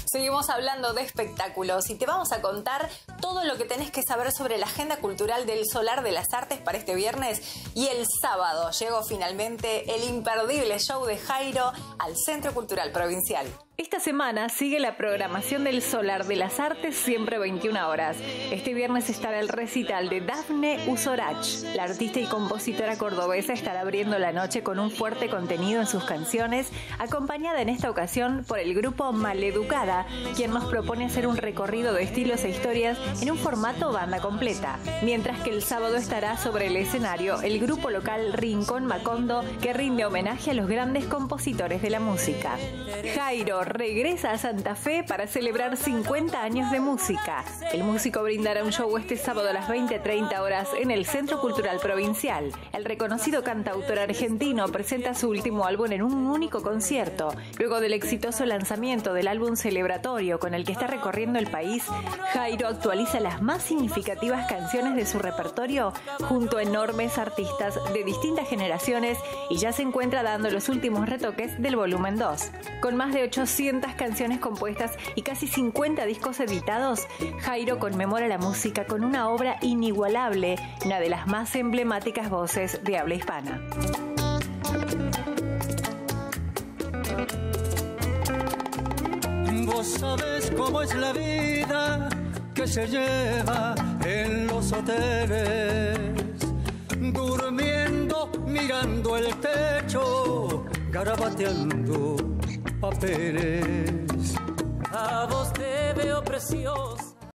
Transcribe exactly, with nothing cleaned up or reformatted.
Seguimos hablando de espectáculos y te vamos a contar todo lo que tenés que saber sobre la agenda cultural del Solar de las Artes para este viernes. Y el sábado llegó finalmente el imperdible show de Jairo al Centro Cultural Provincial. Esta semana sigue la programación del Solar de las Artes, siempre veintiuna horas. Este viernes estará el recital de Dafne Usorach. La artista y compositora cordobesa estará abriendo la noche con un fuerte contenido en sus canciones, acompañada en esta ocasión por el grupo Maleducada, quien nos propone hacer un recorrido de estilos e historias en un formato banda completa. Mientras que el sábado estará sobre el escenario el grupo local Rincón Macondo, que rinde homenaje a los grandes compositores de la música. Jairo regresa a Santa Fe para celebrar cincuenta años de música. El músico brindará un show este sábado a las veinte treinta horas en el Centro Cultural Provincial. El reconocido cantautor argentino presenta su último álbum en un único concierto. Luego del exitoso lanzamiento del álbum celebratorio con el que está recorriendo el país, Jairo actualiza las más significativas canciones de su repertorio junto a enormes artistas de distintas generaciones y ya se encuentra dando los últimos retoques del volumen dos. Con más de ochocientas canciones compuestas y casi cincuenta discos editados, Jairo conmemora la música con una obra inigualable, una de las más emblemáticas voces de habla hispana. Vos sabés cómo es la vida que se lleva en los hoteles, durmiendo, mirando el techo, garabateando papeles. A vos te veo preciosa.